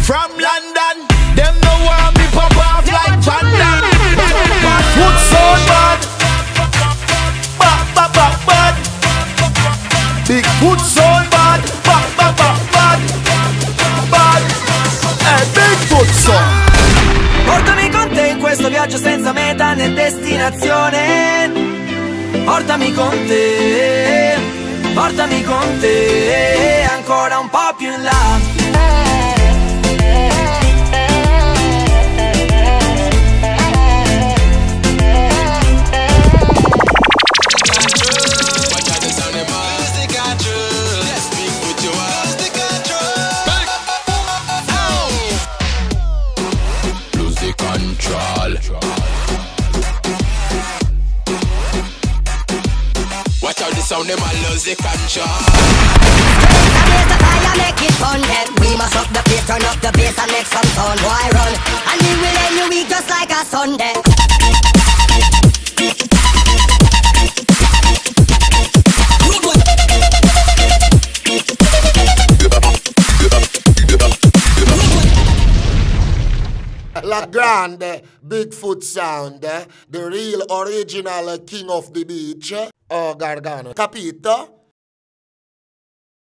From London, them no want me pop off like Van Damme. Foot sound bad, bad. Big foot sound bad, bad. Big foot sound. Portami con te in questo viaggio senza meta né destinazione. Portami con te, ancora un po' più in là. Watch out the sound, them a lose the control. Raise the fire, make it fun. Then we must up the place, turn up the bass and make some sound. Why run? And we will end your week just like a Sunday. La grande Bigfoot sound, the real original king of the beach. Oh Gargano, capito?